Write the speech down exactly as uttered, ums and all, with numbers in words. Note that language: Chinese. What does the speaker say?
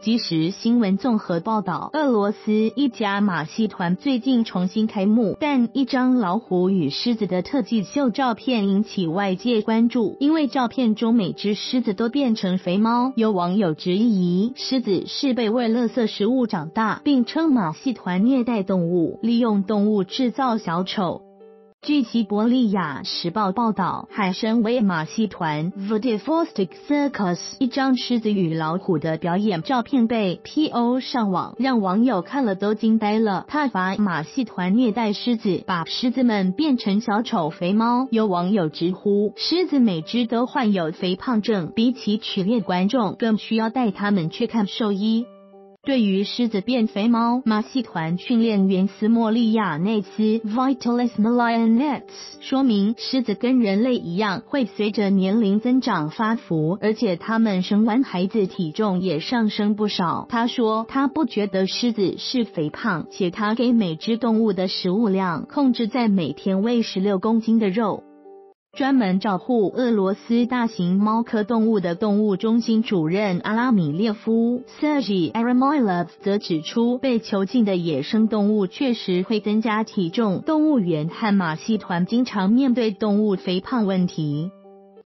即时新闻综合报道，俄罗斯一家马戏团最近重新开幕，但一张老虎与狮子的特技秀照片引起外界关注，因为照片中每只狮子都变成肥猫，有网友质疑狮子是被喂垃圾食物长大，并称马戏团虐待动物，利用动物制造小丑。据西伯利亚时报报道，海参崴马戏团 Vladivostok Circus 一张狮子与老虎的表演照片被 P O 上网，让网友看了都惊呆了。挞伐马戏团虐待狮子，把狮子们变成小丑肥猫。有网友直呼，狮子每只都患有肥胖症，比起取悦观众，更需要带他们去看兽医。对于狮子变肥猫，马戏团训练员斯莫利亚内斯 Vitalis Marionets 说明，狮子跟人类一样会随着年龄增长发福，而且他们生完孩子体重也上升不少。他说他不觉得狮子是肥胖，且他给每只动物的食物量控制在每天喂十六公斤的肉。专门照护俄罗斯大型猫科动物的动物中心主任阿拉米列夫 Sergey Aramoilov 则指出，被囚禁的野生动物确实会增加体重，动物园和马戏团经常面对动物肥胖问题。